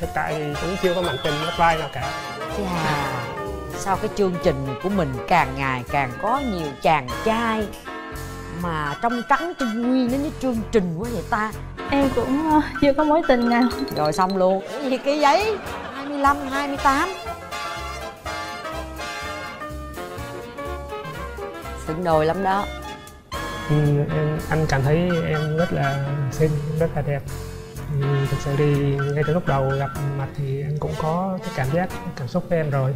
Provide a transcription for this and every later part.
thực tại thì cũng chưa có mảnh tình bắt vai nào cả. Chà, sao cái chương trình này của mình càng ngày càng có nhiều chàng trai mà trong trắng trinh nguyên đến với chương trình quá vậy ta? Em cũng chưa có mối tình nào. Rồi xong luôn. Cái gì cái giấy 25, 28 xứng đôi lắm đó. Anh cảm thấy em rất là xinh, rất là đẹp. Thực sự thì ngay từ lúc đầu gặp mặt thì anh cũng có cái cảm xúc với em rồi.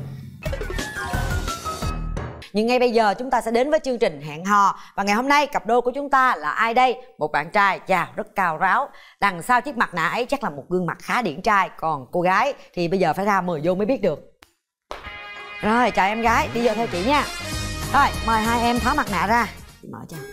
Nhưng ngay bây giờ chúng ta sẽ đến với chương trình hẹn hò. Và ngày hôm nay cặp đôi của chúng ta là ai đây? Một bạn trai, chà, rất cao ráo. Đằng sau chiếc mặt nạ ấy chắc là một gương mặt khá điển trai. Còn cô gái thì bây giờ phải ra mời vô mới biết được. Rồi, chào em gái, đi vô theo chị nha. Rồi, mời hai em tháo mặt nạ ra. Chị mở cho.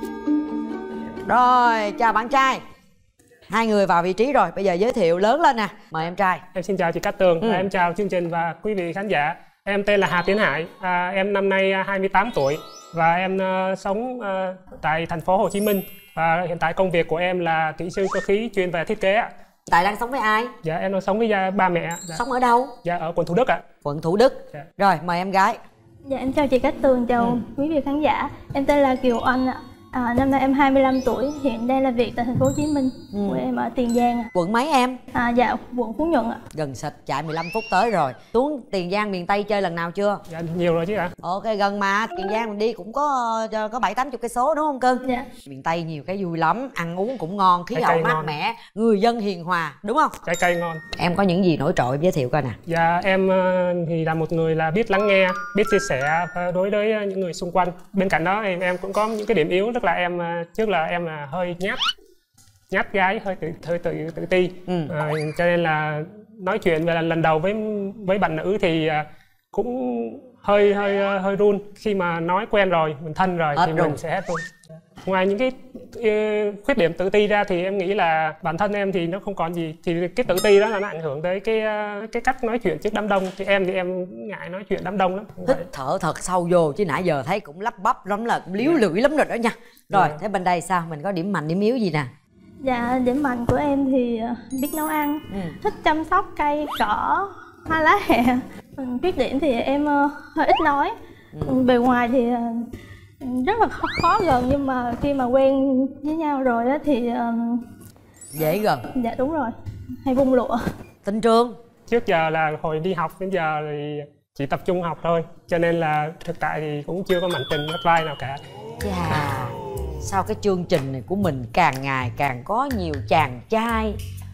Rồi, chào bạn trai. Hai người vào vị trí rồi, bây giờ giới thiệu lớn lên nè. Mời em trai. Em xin chào chị Cát Tường, em chào chương trình và quý vị khán giả. Em tên là Hà Tiến Hải, em năm nay 28 tuổi và em sống tại thành phố Hồ Chí Minh. Và hiện tại công việc của em là kỹ sư cơ khí chuyên về thiết kế ạ. Tại đang sống với ai? Dạ em đang sống với ba mẹ. Dạ. Sống ở đâu? Dạ ở quận Thủ Đức ạ. Quận Thủ Đức. Dạ. Rồi mời em gái. Dạ em chào chị Cát Tường, chào quý vị khán giả. Em tên là Kiều Oanh ạ. Năm nay em 25 tuổi, hiện đang làm việc tại thành phố Hồ Chí Minh. Quê em ở Tiền Giang ạ. Quận mấy em? Dạ quận Phú Nhuận ạ. Gần xịt, chạy 15 phút tới rồi. Xuống Tiền Giang miền Tây chơi lần nào chưa? Dạ nhiều rồi chứ ạ. Ok, gần mà, Tiền Giang mình đi cũng có 7-80 cây số đúng không cưng? Dạ. Miền Tây nhiều cái vui lắm, ăn uống cũng ngon, khí hậu mát mẻ, người dân hiền hòa, đúng không? Trái cây ngon. Em có những gì nổi trội em giới thiệu coi nè. Dạ em thì là một người là biết lắng nghe, biết chia sẻ đối với những người xung quanh. Bên cạnh đó em cũng có những cái điểm yếu, tức là em trước là em là hơi nhát gái, hơi tự ti. Cho nên là nói chuyện về lần đầu với bạn nữ thì cũng hơi run. Khi mà nói quen rồi, mình thân rồi thì mình sẽ hết run. Ngoài những cái khuyết điểm tự ti ra thì em nghĩ là bản thân em thì nó không còn gì. Thì cái tự ti đó là nó ảnh hưởng tới cái cách nói chuyện trước đám đông. Thì em ngại nói chuyện đám đông lắm. Hít thở thật sâu vô chứ nãy giờ thấy cũng lắp bắp lắm, là cũng líu lưỡi lắm rồi đó nha. Rồi thế bên đây sao? Mình có điểm mạnh điểm yếu gì nè? Dạ điểm mạnh của em thì biết nấu ăn, thích chăm sóc cây cỏ, hoa lá hẹ. Khuyết điểm thì em hơi ít nói. Bề ngoài thì rất là khó gần, nhưng mà khi mà quen với nhau rồi á thì dễ gần. Dạ đúng rồi, hay vung lụa. Tình trường trước giờ là hồi đi học đến giờ thì chỉ tập trung học thôi, cho nên là thực tại thì cũng chưa có mảnh tình bắt vai nào cả. Chà, sao cái chương trình này của mình càng ngày càng có nhiều chàng trai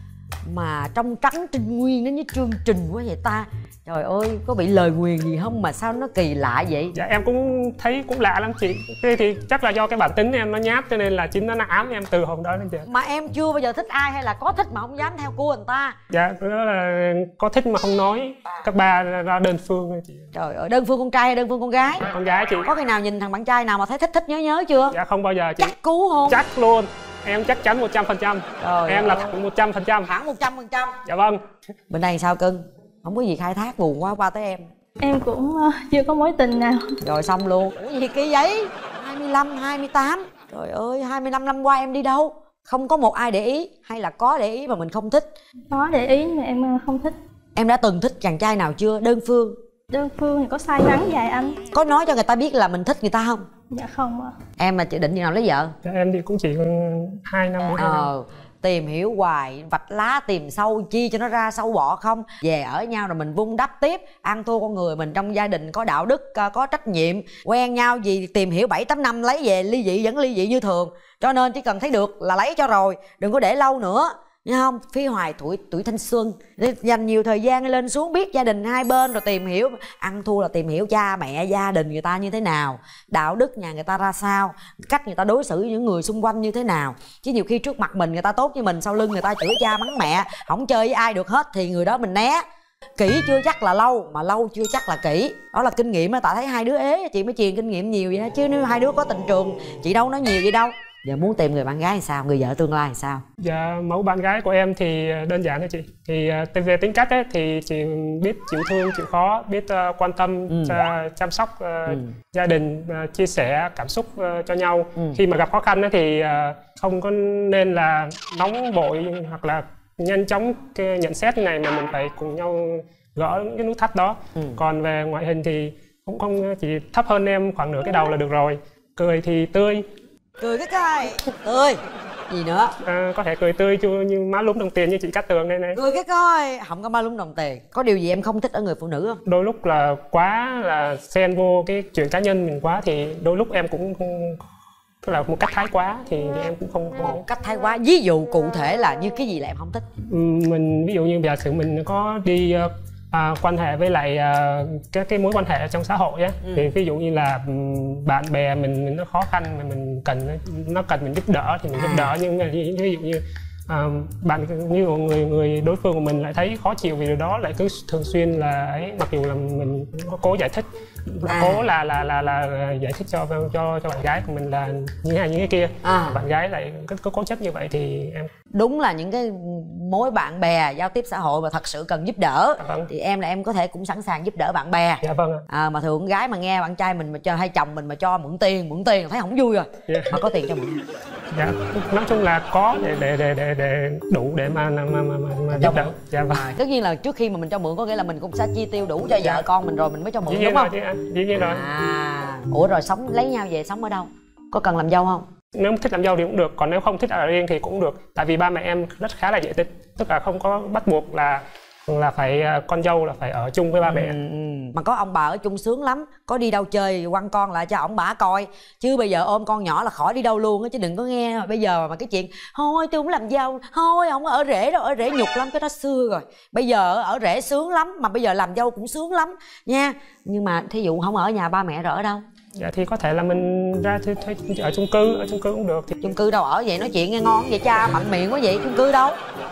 mà trong trắng trinh nguyên đến với chương trình quá vậy ta? Trời ơi, có bị lời nguyền gì không mà sao nó kỳ lạ vậy? Dạ em cũng thấy cũng lạ lắm chị. Thế thì chắc là do cái bản tính em nó nhát, cho nên là chính nó ám em từ hôm đó đến giờ. Mà em chưa bao giờ thích ai hay là có thích mà không dám theo cua người ta? Dạ đó là có thích mà không nói. Các ba ra đơn phương thôi chị. Trời ơi, đơn phương con trai hay đơn phương con gái? Con gái chị. Có khi nào nhìn thằng bạn trai nào mà thấy thích nhớ chưa? Dạ không bao giờ chị. Chắc cú không? Chắc luôn. Em chắc chắn 100%. Em là thẳng 100%. Thẳng 100%. Dạ vâng. Bên đây sao cưng? Không có gì khai thác, buồn quá, qua tới em. Em cũng chưa có mối tình nào. Rồi xong luôn. Ủa gì cái giấy 25, 28. Trời ơi, 25 năm qua em đi đâu? Không có một ai để ý hay là có để ý mà mình không thích? Có để ý nhưng mà em không thích. Em đã từng thích chàng trai nào chưa? Đơn phương? Đơn phương thì có say nắng vài anh. Có nói cho người ta biết là mình thích người ta không? Dạ không ạ. Em mà chị định chừng nào lấy vợ? Dạ, em thì cũng chỉ còn 2 năm nữa. 2 năm. Tìm hiểu hoài, vạch lá tìm sâu chi cho nó ra sâu bọ không? Về ở nhau rồi mình vun đắp tiếp, ăn thua con người mình trong gia đình có đạo đức, có trách nhiệm. Quen nhau gì tìm hiểu 7-8 năm lấy về ly dị vẫn ly dị như thường. Cho nên chỉ cần thấy được là lấy cho rồi, đừng có để lâu nữa. Nghe không? Phí hoài tuổi thanh xuân. Dành nhiều thời gian lên xuống biết gia đình hai bên rồi tìm hiểu. Ăn thua là tìm hiểu cha mẹ gia đình người ta như thế nào, đạo đức nhà người ta ra sao, cách người ta đối xử với những người xung quanh như thế nào. Chứ nhiều khi trước mặt mình người ta tốt với mình, sau lưng người ta chửi cha mắng mẹ, không chơi với ai được hết thì người đó mình né. Kỹ chưa chắc là lâu, mà lâu chưa chắc là kỹ. Đó là kinh nghiệm á. Tại thấy hai đứa ế chị mới truyền kinh nghiệm nhiều vậy đó. Chứ nếu hai đứa có tình trường chị đâu nói nhiều vậy đâu. Giờ muốn tìm người bạn gái thì sao? Người vợ tương lai thì sao? Dạ mẫu bạn gái của em thì đơn giản thôi chị. Thì về tính cách ấy, thì chị biết chịu thương, chịu khó, biết quan tâm, chăm sóc gia đình, chia sẻ cảm xúc cho nhau. Khi mà gặp khó khăn ấy, thì không có nên là nóng vội hoặc là nhanh chóng cái nhận xét này mà mình phải cùng nhau gỡ cái nút thắt đó. Còn về ngoại hình thì cũng không, chỉ thấp hơn em khoảng nửa cái đầu là được rồi. Cười thì tươi. Cười cái coi tươi gì nữa? Có thể cười tươi chưa như má lúm đồng tiền như chị Cát Tường đây này. Cười cái coi, không có má lúm đồng tiền. Có điều gì em không thích ở người phụ nữ không? Đôi lúc là quá là xen vô cái chuyện cá nhân mình quá thì đôi lúc em cũng không, tức là một cách thái quá thì em cũng không. Một cách thái quá, ví dụ cụ thể là như cái gì là em không thích? Mình ví dụ như giả sử mình có đi quan hệ với lại các cái mối quan hệ trong xã hội á, thì ví dụ như là bạn bè mình nó khó khăn mà mình cần, nó cần mình giúp đỡ thì mình giúp đỡ, nhưng mà ví dụ như bạn như người đối phương của mình lại thấy khó chịu vì điều đó, lại cứ thường xuyên là ấy, mặc dù là mình có cố giải thích, cố là giải thích cho bạn gái của mình là như này như cái kia, bạn gái lại cứ cố chấp như vậy thì em đúng là những cái mối bạn bè giao tiếp xã hội mà thật sự cần giúp đỡ thì em là em có thể cũng sẵn sàng giúp đỡ bạn bè. Dạ vâng ạ. Mà thường con gái mà nghe bạn trai mình mà cho, hay chồng mình mà cho mượn tiền thấy không vui rồi. Mà có tiền cho mượn. Dạ, nói chung là có để đủ để mà giúp đỡ. Dạ vâng. Tất nhiên là trước khi mà mình cho mượn có nghĩa là mình cũng sẽ chi tiêu đủ cho vợ con mình rồi mình mới cho mượn, đúng không? Dĩ nhiên rồi. Ủa rồi sống lấy nhau về sống ở đâu? Có cần làm dâu không? Nếu thích làm dâu thì cũng được, còn nếu không thích ở riêng thì cũng được. Tại vì ba mẹ em rất khá là dễ tính, tức là không có bắt buộc là phải con dâu là phải ở chung với ba mẹ. Mà có ông bà ở chung sướng lắm, có đi đâu chơi quăng con lại cho ông bà coi, chứ bây giờ ôm con nhỏ là khỏi đi đâu luôn á. Chứ đừng có nghe bây giờ mà cái chuyện thôi tôi không làm dâu, thôi không ở rể đâu, ở rể nhục lắm, cái đó xưa rồi. Bây giờ ở rể sướng lắm, mà bây giờ làm dâu cũng sướng lắm nha. Nhưng mà thí dụ không ở nhà ba mẹ rồi ở đâu? Dạ thì có thể là mình ra thuê ở chung cư cũng được. Thì chung cư đâu ở vậy nói chuyện nghe ngon vậy cha, mạnh miệng quá vậy. Chung cư đâu?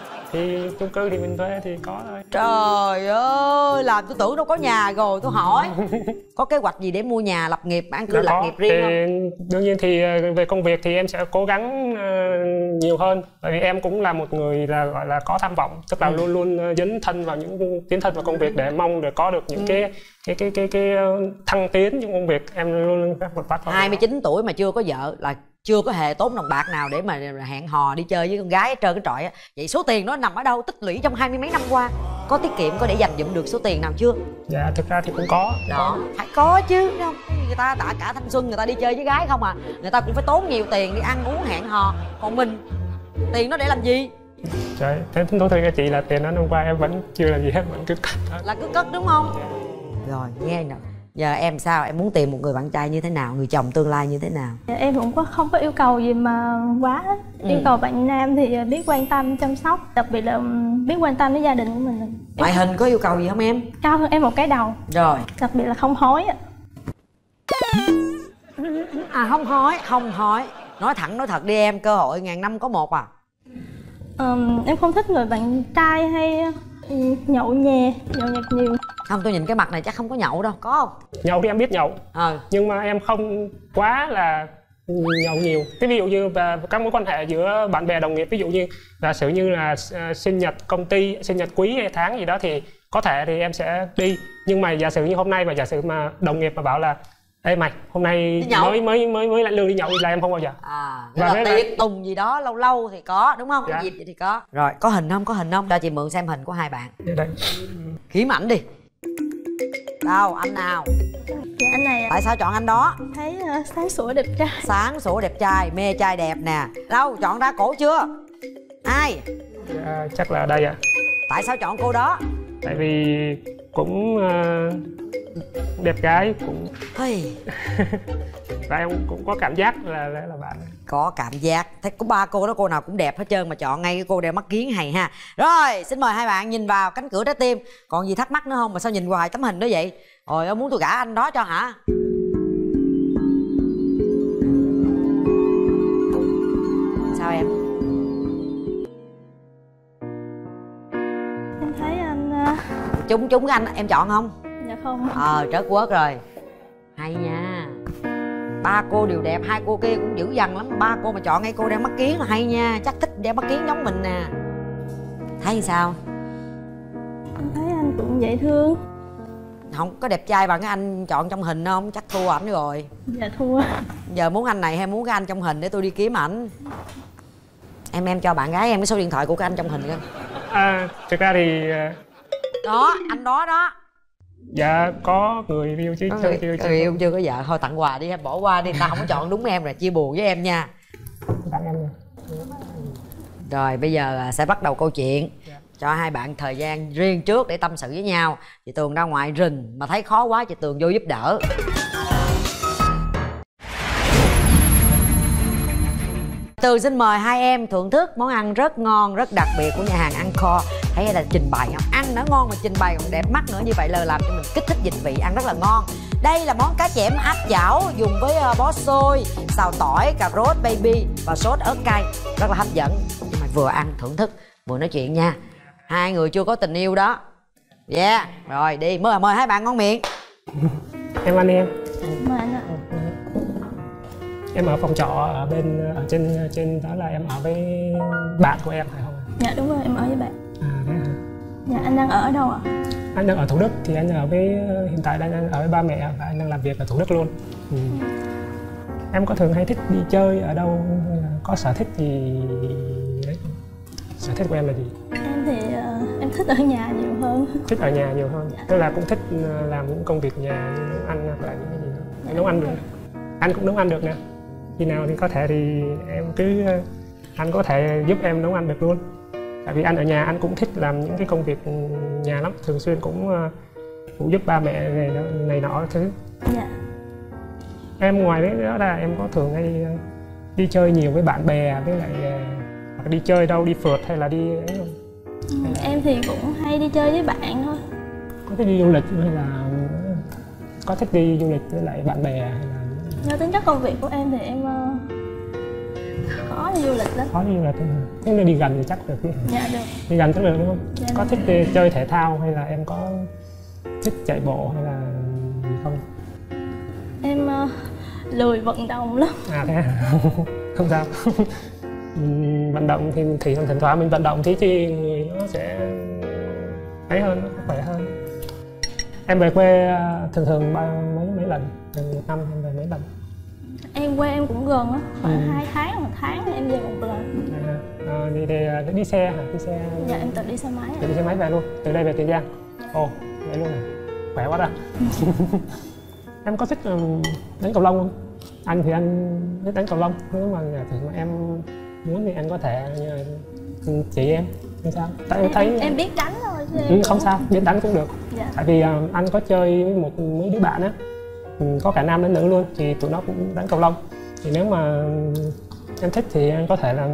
Thì chung cư thì mình thuê thì có thôi. Trời ơi, làm tôi tưởng đâu có nhà rồi tôi hỏi. Có kế hoạch gì để mua nhà lập nghiệp, an cư lập nghiệp riêng thì không? Đương nhiên thì về công việc thì em sẽ cố gắng nhiều hơn, bởi vì em cũng là một người là gọi là có tham vọng, tức là luôn luôn tiến thân vào công việc để mong được có được những cái thăng tiến trong công việc. Em luôn vật vách. 29 tuổi mà chưa có vợ là chưa có hề tốn đồng bạc nào để mà hẹn hò đi chơi với con gái trơn cái trọi á. Vậy số tiền đó nằm ở đâu, tích lũy trong 20 mấy năm qua? Có tiết kiệm, có để dành dụm được số tiền nào chưa? Dạ thực ra thì cũng có. Đó, phải có chứ, đúng không? Người ta đã cả thanh xuân người ta đi chơi với gái không à, người ta cũng phải tốn nhiều tiền đi ăn uống hẹn hò. Còn mình tiền nó để làm gì? Trời, thế nói thật cho chị là tiền đó năm qua em vẫn chưa làm gì hết, vẫn cứ cất thôi. Là cứ cất đúng không? Rồi nghe nè, giờ em sao, em muốn tìm một người bạn trai như thế nào, người chồng tương lai như thế nào? Em cũng không có yêu cầu gì mà quá. Yêu cầu bạn nam thì biết quan tâm chăm sóc, đặc biệt là biết quan tâm đến gia đình của mình. Ngoại hình có yêu cầu gì không em? Cao hơn em một cái đầu. Rồi. Đặc biệt là không hói. Không hói. Nói thẳng nói thật đi em, cơ hội ngàn năm có một à. Em không thích người bạn trai hay nhậu nhẹt nhiều. Không, tôi nhìn cái mặt này chắc không có nhậu đâu, có không? Nhậu thì em biết nhậu, nhưng mà em không quá là nhậu nhiều. Cái ví dụ như về các mối quan hệ giữa bạn bè đồng nghiệp, ví dụ như giả sử như là sinh nhật công ty, sinh nhật quý hay tháng gì đó thì có thể thì em sẽ đi. Nhưng mà giả sử như hôm nay mà giả sử mà đồng nghiệp mà bảo là ê mày hôm nay mới lãnh lương đi nhậu là em không bao giờ. Và là tiệc tùng gì đó lâu lâu thì có, đúng không? Dạ. Cái dịp thì có. Rồi có hình không? Cho chị mượn xem hình của hai bạn. Đây. Kiếm ảnh đi. Đâu, anh nào? Dạ anh này. Tại sao chọn anh đó? Thấy sáng sủa đẹp trai. Sáng sủa đẹp trai, mê trai đẹp nè. Đâu, chọn ra cổ chưa? Ai? Dạ, chắc là đây ạ. Tại sao chọn cô đó? Tại vì cũng đẹp gái cũng và em cũng có cảm giác là bạn có cảm giác. Thấy có ba cô đó cô nào cũng đẹp hết trơn mà chọn ngay cái cô đeo mắt kiếng hay ha. Rồi xin mời hai bạn nhìn vào cánh cửa trái tim. Còn gì thắc mắc nữa không mà sao nhìn hoài tấm hình đó vậy? Rồi muốn tôi gả anh đó cho hả? Sao em? Em thấy anh Chúng anh em chọn không? Dạ không. Trớt quớt rồi. Hay nha. Ba cô đều đẹp, hai cô kia cũng dữ dằn lắm. Ba cô mà chọn ngay cô đeo mắt kiếng là hay nha. Chắc thích đeo mắt kiếng giống mình nè. Thấy sao? Em thấy anh cũng dễ thương. Không có đẹp trai bằng cái anh chọn trong hình không? Chắc thua ảnh rồi. Dạ thua. Giờ muốn anh này hay muốn cái anh trong hình để tôi đi kiếm ảnh? Em cho bạn gái em cái số điện thoại của cái anh trong hình coi. Thực ra thì đó anh đó dạ có người yêu chứ. Có người yêu chưa có vợ, thôi tặng quà đi em, bỏ qua đi, ta không có chọn đúng em rồi, chia buồn với em nha. Tặng em nè. Rồi bây giờ sẽ bắt đầu câu chuyện. Cho hai bạn thời gian riêng trước để tâm sự với nhau. Chị Tường ra ngoài rình mà thấy khó quá, chị Tường vô giúp đỡ. Tường xin mời hai em thưởng thức món ăn rất ngon, rất đặc biệt của nhà hàng Angkor. Thấy là trình bày không? Ăn đã ngon mà trình bày còn đẹp mắt nữa, như vậy là làm cho mình kích thích dịch vị, ăn rất là ngon. Đây là món cá chẽm áp chảo dùng với bó xôi, xào tỏi, cà rốt, baby và sốt ớt cay, rất là hấp dẫn. Nhưng mà vừa ăn thưởng thức vừa nói chuyện nha. Hai người chưa có tình yêu đó. Yeah, rồi đi, mời hai bạn ngon miệng. Em ăn đi em. Mời anh ạ. Em ở phòng trọ ở bên ở trên đó là em ở với bạn của em phải không? Dạ đúng rồi, em ở với bạn. Thế hả? Dạ, anh đang ở đâu ạ? Anh đang ở Thủ Đức, thì anh ở với hiện tại đang ở với ba mẹ và anh đang làm việc ở Thủ Đức luôn. Em có thường hay thích đi chơi ở đâu, có sở thích gì đấy? Sở thích của em là gì? Em thì em thích ở nhà nhiều hơn. Thích ở nhà nhiều hơn. Dạ. Tức là cũng thích làm những công việc nhà như nấu ăn hoặc là những cái gì đó. Dạ. Nấu ăn được. Anh cũng nấu ăn được nè. Khi nào thì có thể thì em cứ anh có thể giúp em nấu ăn được luôn. Tại vì anh ở nhà anh cũng thích làm những cái công việc nhà lắm, thường xuyên cũng giúp ba mẹ này nọ thứ. Dạ. Em ngoài đấy đó là em có thường hay đi chơi nhiều với bạn bè, với lại hoặc đi chơi đâu, đi phượt hay là đi ấy không? Hay là... Em thì cũng hay đi chơi với bạn thôi. Có thích đi du lịch hay là có thích đi du lịch với lại bạn bè hay là... Do tính chất công việc của em thì em khó đi du lịch lắm. Khó đi du lịch, nếu như đi gần thì chắc được chứ? Dạ được. Đi gần chắc được đúng không? Dạ, có được. thích đi chơi thể thao hay là em có thích chạy bộ hay là gì không? Em lười vận động lắm. Thế à? Không sao. Mình vận động thì thỉnh thoảng mình vận động thì người nó sẽ ấy hơn, nó khỏe hơn. Em về quê thường mấy lần? Một năm em về mấy lần? Em quê em cũng gần á, khoảng 2 tháng, 1 tháng thì em về một lần. Thì đi xe hả? Đi xe... Dạ em tự đi xe máy. Tự đi xe máy về luôn, từ đây về Tiền Giang. Ồ, vậy luôn này, khỏe quá ta. Em có thích đánh cầu lông không? Anh thì anh thích đánh cầu lông, nếu mà em muốn thì anh có thể chỉ em, không sao. Tại em thấy em biết đánh thôi chứ em không sao, biết đánh cũng được. Dạ. Tại vì anh có chơi với mấy đứa bạn á, có cả nam lẫn nữ luôn, thì tụi nó cũng đánh cầu lông. Thì nếu mà em thích thì anh có thể là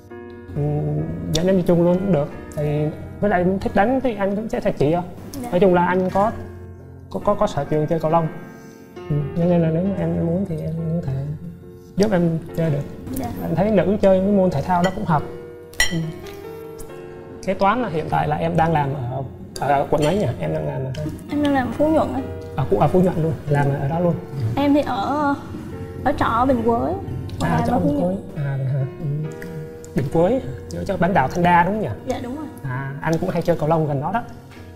dẫn em đi chung luôn cũng được. Thì với lại thích đánh thì anh cũng sẽ thầy chỉ. Dạ. Nói chung là anh có sở trường chơi cầu lông. Nên là nếu mà em muốn thì em có thể giúp em chơi được. Dạ. Anh thấy nữ chơi cái môn thể thao đó cũng hợp. Kế toán là hiện tại là em đang làm ở quận mấy nhỉ? Em đang làm ở... Em đang làm Phú Nhuận á. Ở Phú Nhuận luôn, làm ở đó luôn. Em thì ở trọ ở Bình Quới. Chỗ Bình Quới. Bình Quới, chỗ bán đảo Thanh Đa đúng không nhỉ? Dạ đúng rồi. Anh cũng hay chơi cầu lông gần đó đó.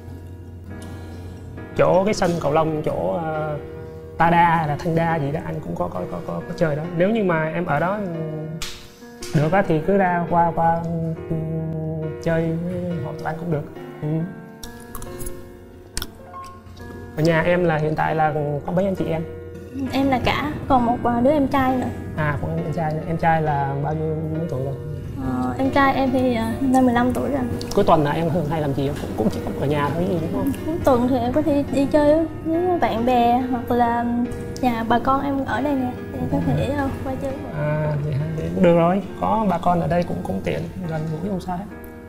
Chỗ cái sân cầu lông chỗ Ta Đa hay là Thanh Đa gì đó anh cũng có chơi đó. Nếu như mà em ở đó được á thì cứ ra qua chơi với họ tụi anh cũng được. Ở nhà em là hiện tại là có mấy anh chị em? Em là cả, còn một đứa em trai nữa. Còn em trai nữa. Em trai là bao nhiêu tuổi rồi? Em trai em thì năm 15 tuổi rồi. Cuối tuần là em thường hay làm gì không? Cũng chỉ ở nhà thôi gì đúng không? Cuối tuần thì em có thể đi chơi với bạn bè hoặc là nhà bà con em ở đây nè, thì em có thể qua chơi. Vậy cũng được rồi, có bà con ở đây cũng tiện, gần gũi không sao hết.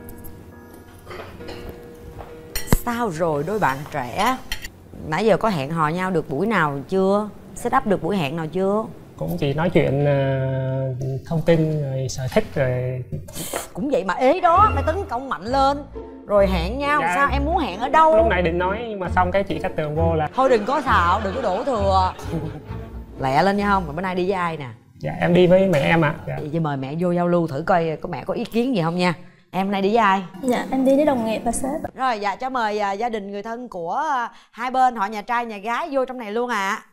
Sao rồi đôi bạn trẻ? Nãy giờ có hẹn hò nhau được buổi nào chưa? Set up được buổi hẹn nào chưa? Cũng chỉ nói chuyện thông tin rồi sở thích rồi. Cũng vậy mà ế đó, phải tấn công mạnh lên rồi hẹn nhau. Dạ. Sao em muốn hẹn ở đâu? Lúc này định nói nhưng mà xong cái chị Cát Tường vô là thôi đừng có xạo, đừng có đổ thừa. Lẹ lên nha không? Rồi bữa nay đi với ai nè? Dạ em đi với mẹ em ạ. Dạ. Vậy mời mẹ vô giao lưu thử coi có mẹ có ý kiến gì không nha. Em nay đi với ai? Dạ em đi với đồng nghiệp và sếp. Rồi dạ cho mời gia đình người thân của hai bên, họ nhà trai nhà gái vô trong này luôn ạ.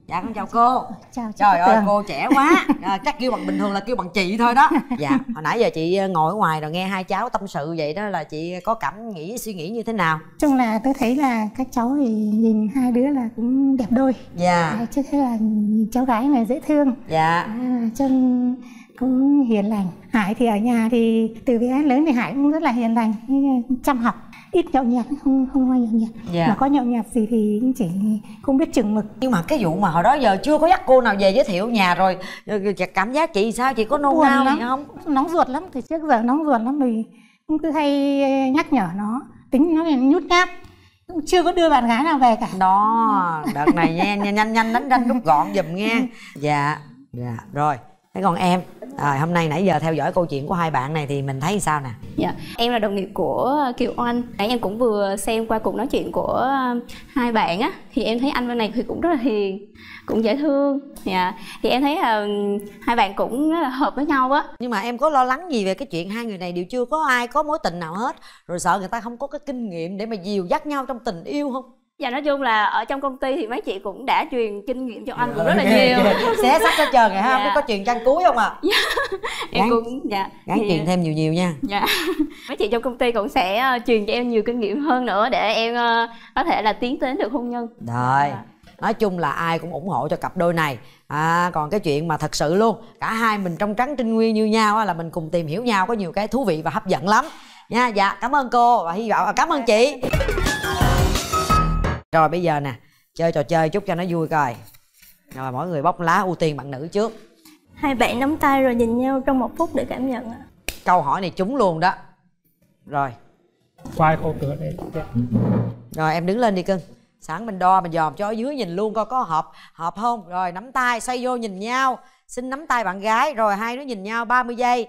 Dạ con chào cô. Chào chị. Trời ơi cô trẻ quá. Chắc kêu bằng bình thường là kêu bằng chị thôi đó. Dạ hồi nãy giờ chị ngồi ở ngoài rồi nghe hai cháu tâm sự vậy đó, là chị có cảm nghĩ suy nghĩ như thế nào? Chung là tôi thấy là các cháu thì nhìn hai đứa là cũng đẹp đôi. Dạ. Chứ thế là cháu gái này dễ thương. Dạ. Trông cũng hiền lành. Hải thì ở nhà thì từ bé lớn thì Hải cũng rất là hiền lành, chăm học, ít nhậu nhẹt, không hay nhậu nhẹt. Dạ. Mà có nhậu nhẹt gì thì cũng chỉ không biết chừng mực. Nhưng mà cái vụ mà hồi đó giờ chưa có dắt cô nào về giới thiệu nhà rồi, cảm giác chị sao, chị có nôn nao gì không? Nóng ruột lắm, từ trước giờ nóng ruột lắm, vì cũng cứ hay nhắc nhở nó, tính nó nhút nhát, cũng chưa có đưa bạn gái nào về cả. Đó, đợt này nha, nhanh đánh ranh rút gọn giùm nghe. Dạ, dạ, rồi. Thế còn em, hôm nay nãy giờ theo dõi câu chuyện của hai bạn này thì mình thấy sao nè? Dạ, em là đồng nghiệp của Kiều Oanh. Nãy em cũng vừa xem qua cuộc nói chuyện của hai bạn á, thì em thấy anh bên này thì cũng rất là hiền, cũng dễ thương. Dạ, thì em thấy là hai bạn cũng rất là hợp với nhau á. Nhưng mà em có lo lắng gì về cái chuyện hai người này đều chưa có ai có mối tình nào hết, rồi sợ người ta không có cái kinh nghiệm để mà dìu dắt nhau trong tình yêu không? Dạ, nói chung là ở trong công ty thì mấy chị cũng đã truyền kinh nghiệm cho anh cũng rất là nhiều. Xé sách hết trơn rồi ha, Dạ. có chuyện trang cuối không ạ? Em cũng gắn truyền thêm nhiều nha. Dạ. Mấy chị trong công ty cũng sẽ truyền cho em nhiều kinh nghiệm hơn nữa để em có thể là tiến đến được hôn nhân. Rồi. Nói chung là ai cũng ủng hộ cho cặp đôi này. Còn cái chuyện mà thật sự luôn, cả hai mình trong trắng trinh nguyên như nhau là mình cùng tìm hiểu nhau, có nhiều cái thú vị và hấp dẫn lắm nha. Dạ, cảm ơn cô và hy vọng cảm ơn chị. Rồi bây giờ nè, chơi trò chơi chút cho nó vui coi. Rồi mỗi người bóc lá, ưu tiên bạn nữ trước. Hai bạn nắm tay rồi nhìn nhau trong 1 phút để cảm nhận ạ. Câu hỏi này trúng luôn đó. Rồi. Quay ô cửa đây. Rồi em đứng lên đi cưng. Sẵn mình đo mình dòm cho ở dưới nhìn luôn coi có hợp không. Rồi nắm tay xoay vô nhìn nhau. Xin nắm tay bạn gái. Rồi hai đứa nhìn nhau 30 giây.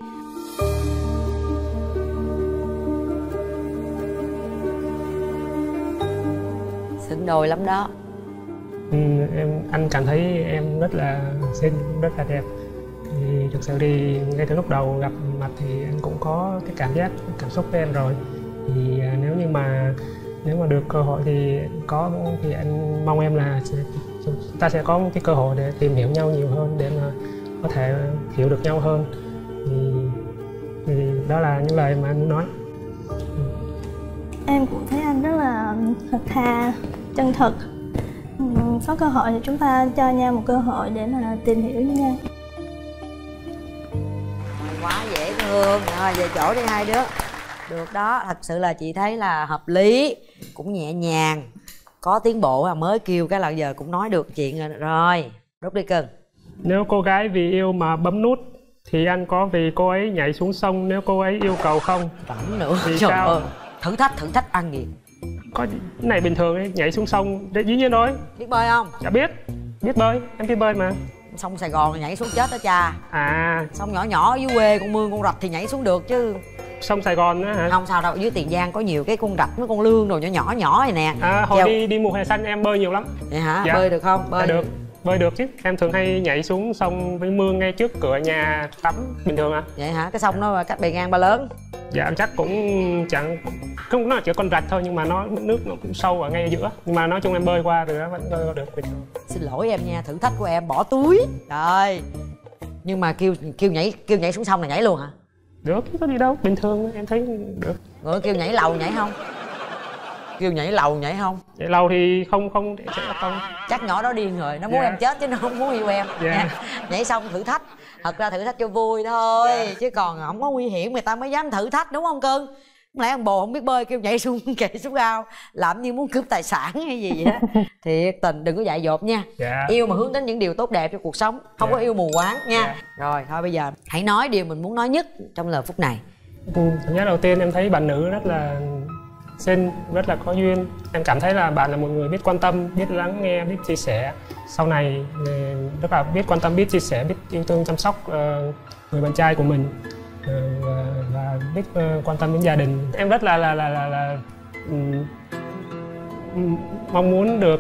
Xứng đôi lắm đó. Anh cảm thấy em rất là xinh, rất là đẹp. Thì thực sự thì ngay từ lúc đầu gặp mặt thì anh cũng có cái cảm xúc với em rồi. Thì nếu mà được cơ hội thì anh mong em là chúng ta sẽ có một cái cơ hội để tìm hiểu nhau nhiều hơn, để mà có thể hiểu được nhau hơn. Thì đó là những lời mà anh muốn nói. Em cũng thấy anh rất là thật thà, chân thực. Có cơ hội thì chúng ta cho nhau một cơ hội để mà tìm hiểu với nhau. Quá dễ thương. Rồi về chỗ đi hai đứa. Được đó, thật sự là chị thấy là hợp lý, cũng nhẹ nhàng, có tiến bộ. Mới kêu cái là giờ cũng nói được chuyện rồi. Rồi, rút đi cưng. Nếu cô gái vì yêu mà bấm nút thì anh có vì cô ấy nhảy xuống sông nếu cô ấy yêu cầu không? Bấm nữa. Vì trời sao? ơi, thử thách ăn nghiền. Có cái này bình thường ấy, nhảy xuống sông dĩ nhiên thôi. Biết bơi không? Dạ biết bơi, em biết bơi mà. Sông Sài Gòn nhảy xuống chết đó cha. Sông nhỏ nhỏ ở dưới quê con mương con rạch thì nhảy xuống được chứ. Sông Sài Gòn á hả? Không sao đâu, dưới Tiền Giang có nhiều cái con rạch, mấy con lương đồ nhỏ nhỏ này nè. Hồi đi mùa hè xanh em bơi nhiều lắm. Vậy hả? Dạ. Bơi được không? Bơi được chứ. Em thường hay nhảy xuống sông với mương ngay trước cửa nhà tắm bình thường à. Vậy hả? Cái sông nó cách bề ngang Ba Lớn. Dạ chắc cũng nó là chỉ con rạch thôi, nhưng mà nước nó cũng sâu ở ngay giữa. Nhưng mà nói chung em bơi qua rồi đó, vẫn bơi được bình thường. Xin lỗi em nha, thử thách của em bỏ túi. Rồi. Nhưng mà kêu nhảy xuống sông là nhảy luôn hả? Được, có gì đâu, bình thường em thấy được. Người kêu nhảy lầu nhảy không? Kêu nhảy lầu nhảy không? Nhảy lầu thì không chắc là không. Chắc nhỏ đó điên rồi, nó muốn em chết chứ nó không muốn yêu em. Nhảy xong thử thách. Thật ra thử thách cho vui thôi, chứ còn không có nguy hiểm người ta mới dám thử thách, đúng không cưng? Không lẽ ông bồ không biết bơi kêu nhảy xuống ao làm như muốn cướp tài sản hay gì vậy đó. Thiệt tình đừng có dại dột nha. Yêu mà hướng đến những điều tốt đẹp trong cuộc sống, không có yêu mù quáng nha. Rồi thôi bây giờ hãy nói điều mình muốn nói nhất trong lời phút này. Thứ nhất đầu tiên em thấy bạn nữ rất là xinh, rất là có duyên. Em cảm thấy là bạn là một người biết quan tâm, biết lắng nghe, biết chia sẻ. Sau này rất là biết quan tâm, biết chia sẻ, biết yêu thương chăm sóc người bạn trai của mình, và biết quan tâm đến gia đình. Em rất là mong muốn được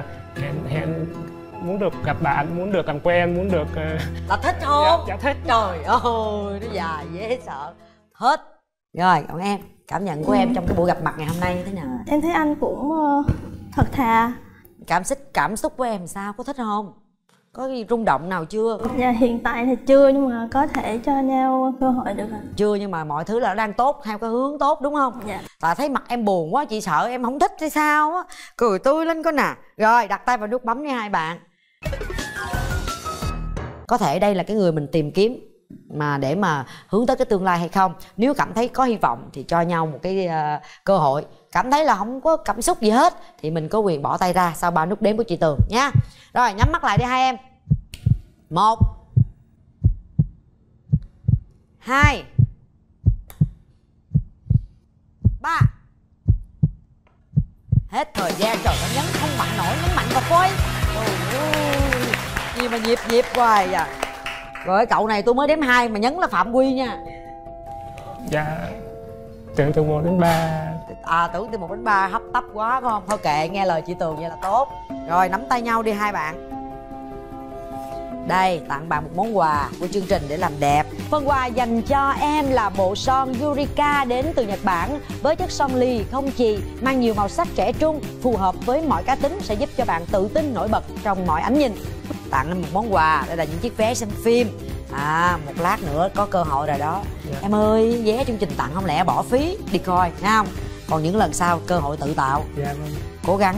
muốn được gặp bạn, muốn được làm quen, muốn được là thích không? Dạ thích. Trời ơi, nó dài dễ sợ. Hết. Rồi, còn em, cảm nhận của em trong cái buổi gặp mặt ngày hôm nay như thế nào? Em thấy anh cũng thật thà, Cảm xúc của em sao, có thích không? Có gì rung động nào chưa? Dạ hiện tại thì chưa, nhưng mà có thể cho nhau cơ hội được ạ. Chưa, nhưng mà mọi thứ là đang tốt, theo cái hướng tốt đúng không? Dạ. Tại thấy mặt em buồn quá, chị sợ em không thích hay sao á. Cười tươi lên coi nè. Rồi đặt tay vào nút bấm nha hai bạn. Có thể đây là cái người mình tìm kiếm mà để mà hướng tới cái tương lai hay không. Nếu cảm thấy có hy vọng thì cho nhau một cái cơ hội. Cảm thấy là không có cảm xúc gì hết thì mình có quyền bỏ tay ra sau 3 nút đếm của chị Tường nha. Rồi nhắm mắt lại đi hai em. 1 2 3. Hết thời gian. Trời, nó nhấn không mạnh nổi, nhấn mạnh vào coi. Gì mà nhịp hoài à. Rồi cậu này tôi mới đếm 2 mà nhấn là phạm quy nha. Dạ tưởng từ 1 đến 3. Tưởng từ 1 đến 3 hấp tấp quá phải không? Thôi kệ, nghe lời chị Tường vậy là tốt. Rồi nắm tay nhau đi hai bạn. Đây, tặng bạn một món quà của chương trình để làm đẹp. Phần quà dành cho em là bộ son Yurika đến từ Nhật Bản với chất son lì không chì, mang nhiều màu sắc trẻ trung, phù hợp với mọi cá tính, sẽ giúp cho bạn tự tin nổi bật trong mọi ánh nhìn. Tặng em một món quà, đây là những chiếc vé xem phim. Một lát nữa có cơ hội rồi đó. Dạ. Em ơi, vé chương trình tặng không lẽ bỏ phí đi coi, nghe không? Còn những lần sau cơ hội tự tạo. Dạ. Cố gắng.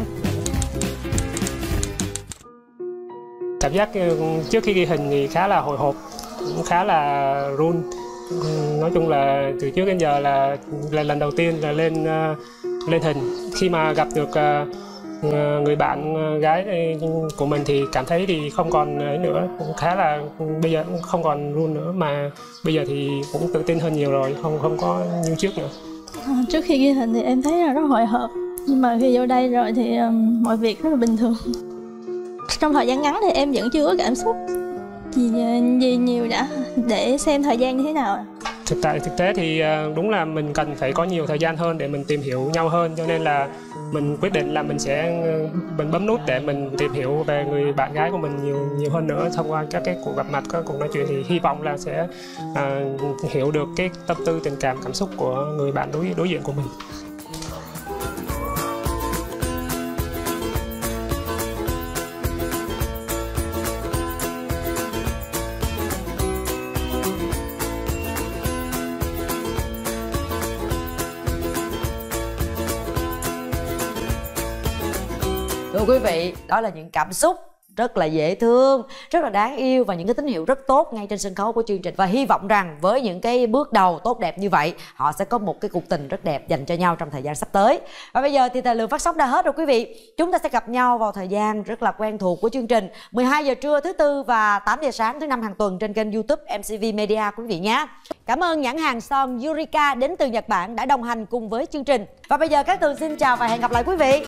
Cảm giác trước khi ghi hình thì khá là hồi hộp, cũng khá là run. Nói chung là từ trước đến giờ là lần đầu tiên là lên hình. Khi mà gặp được người bạn gái của mình thì cảm thấy thì không còn ấy nữa, cũng khá là bây giờ cũng không còn run nữa, mà bây giờ thì cũng tự tin hơn nhiều rồi, không có như trước nữa. Trước khi ghi hình thì em thấy là rất hồi hộp, nhưng mà khi vô đây rồi thì mọi việc rất là bình thường. Trong thời gian ngắn thì em vẫn chưa có cảm xúc gì nhiều đã, để xem thời gian như thế nào. Thực tế thì đúng là mình cần phải có nhiều thời gian hơn để mình tìm hiểu nhau hơn, cho nên là mình quyết định là mình bấm nút để mình tìm hiểu về người bạn gái của mình nhiều hơn nữa thông qua các cái cuộc gặp mặt, các cuộc nói chuyện, thì hy vọng là sẽ hiểu được cái tâm tư, tình cảm xúc của người bạn đối diện của mình. Thưa quý vị, đó là những cảm xúc rất là dễ thương, rất là đáng yêu và những cái tín hiệu rất tốt ngay trên sân khấu của chương trình. Và hy vọng rằng với những cái bước đầu tốt đẹp như vậy, họ sẽ có một cái cuộc tình rất đẹp dành cho nhau trong thời gian sắp tới. Và bây giờ thì thời lượng phát sóng đã hết rồi quý vị. Chúng ta sẽ gặp nhau vào thời gian rất là quen thuộc của chương trình, 12 giờ trưa thứ Tư và 8 giờ sáng thứ Năm hàng tuần trên kênh YouTube MCV Media quý vị nhé. Cảm ơn nhãn hàng son Yurika đến từ Nhật Bản đã đồng hành cùng với chương trình. Và bây giờ các Tường xin chào và hẹn gặp lại quý vị.